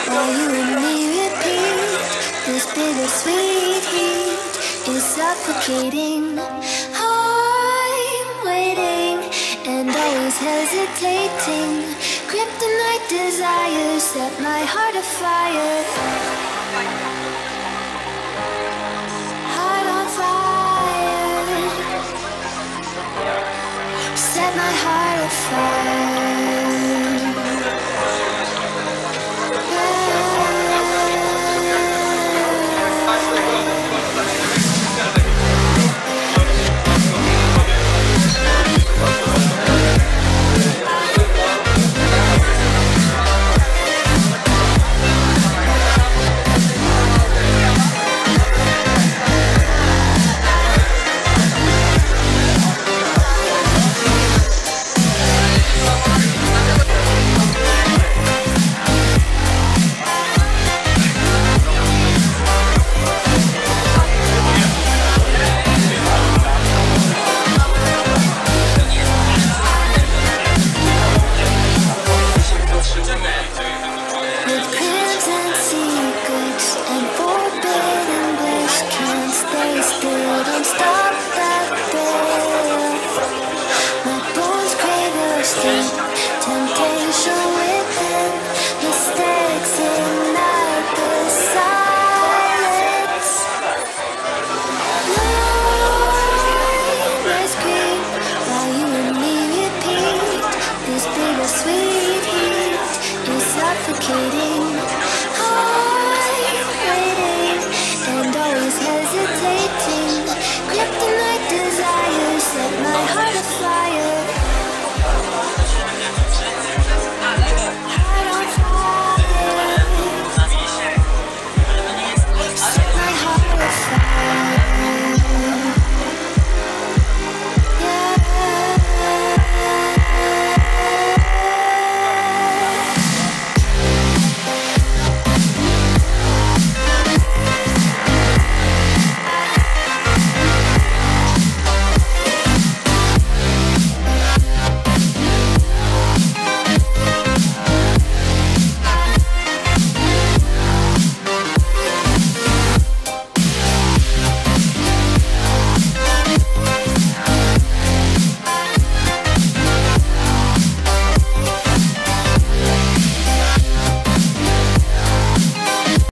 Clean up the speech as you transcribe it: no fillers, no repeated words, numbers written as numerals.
while you and me repeat. This bittersweet heat is suffocating. I'm waiting and always hesitating. Kryptonite desires set my heart afire. Heart on fire. Set my heart afire. Temptation within, mistakes ignite the silence. Nightmares creep while you and me repeat. This bittersweet heat is suffocating.